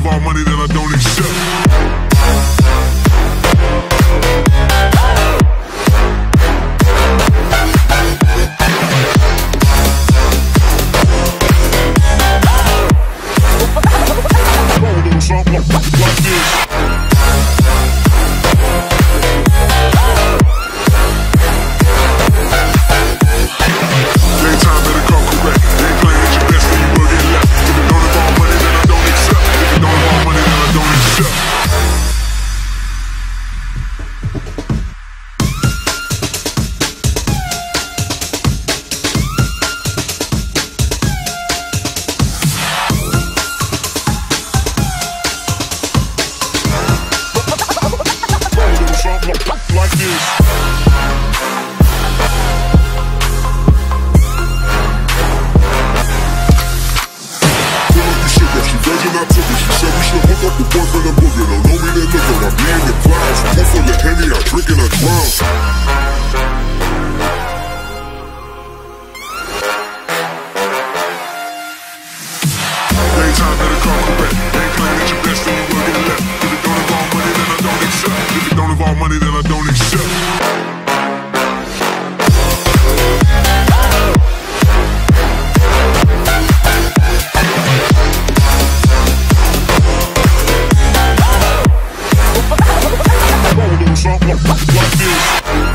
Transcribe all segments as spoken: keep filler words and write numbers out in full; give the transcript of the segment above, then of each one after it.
involve money, then I don't accept. Something like this. Daytime better come correct. They ain't playing at your best, then you will get left. If it don't involve money, then I don't accept. If it don't involve money, then I don't accept. Something like this. I took it. She said we should hook up with boyfriend and booger. Don't know me, then look at I'm being the clouds. Pull full of Henny, I drink and I drown. Daytime better come correct. Ain't playing at your best, then you will get left. If it don't involve money, then I don't accept. If it don't involve money, then I don't accept. Something like this.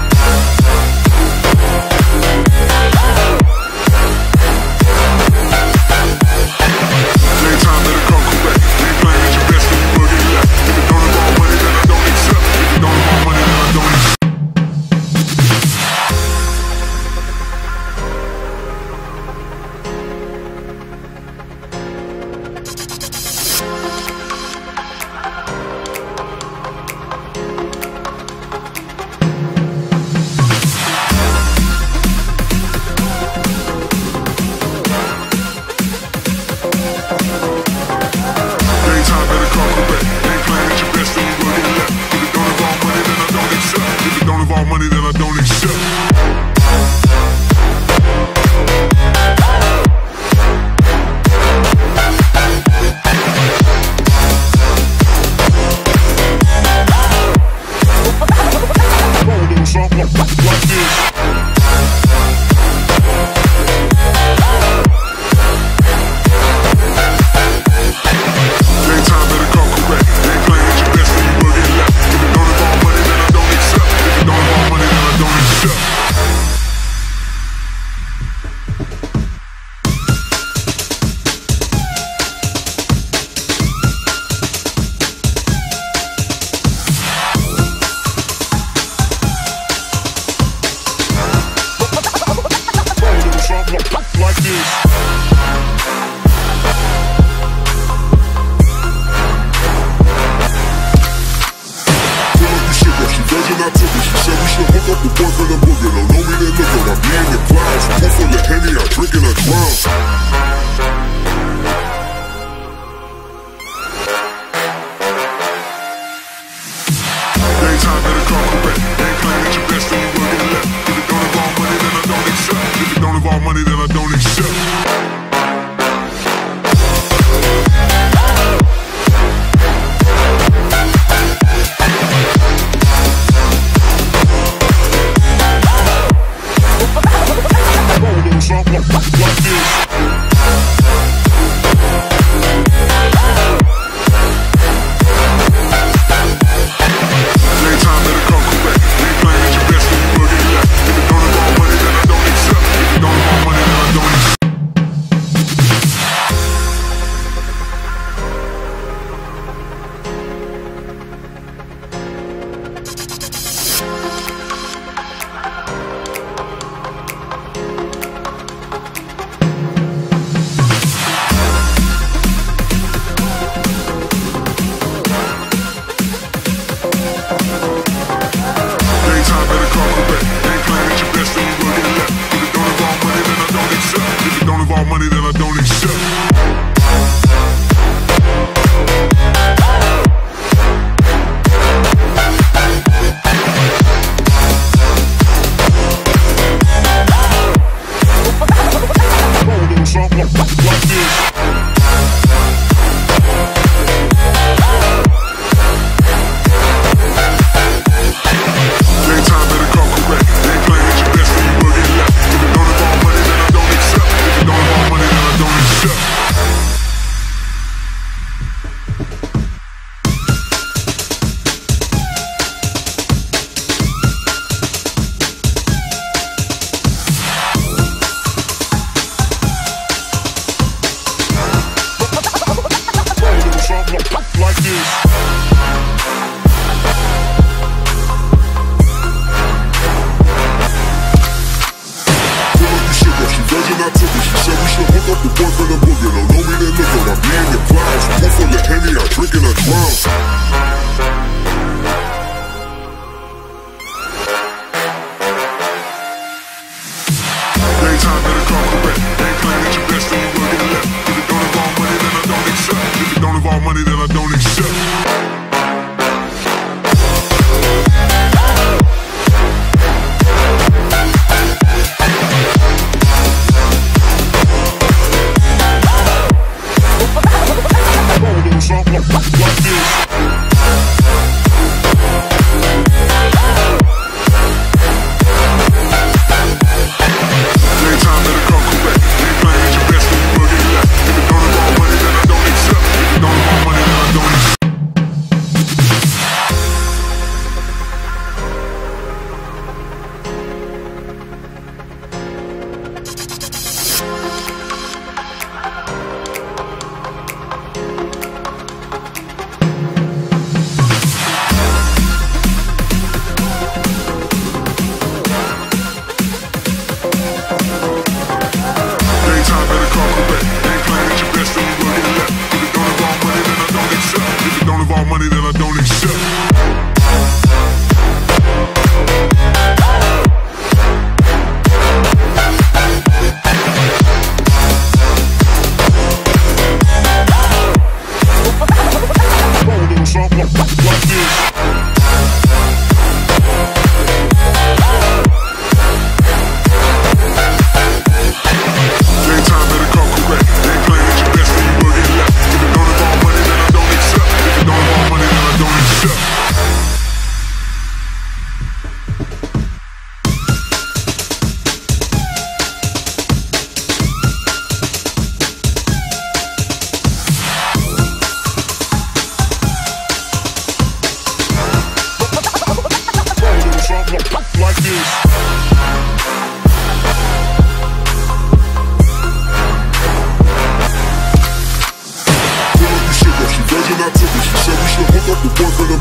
drown. Daytime better come correct. Ain't playing at your best, then you will get left. If it don't involve money, then I don't accept. If it don't involve money, then I don't accept. Money that I don't accept. Like this. Pull up the shit up, she virgin, I took it. She said we should hook up with boyfriend